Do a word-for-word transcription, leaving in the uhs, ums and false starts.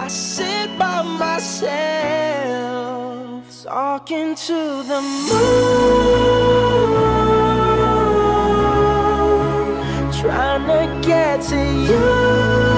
I sit by myself, talking to the moon, trying to get to you.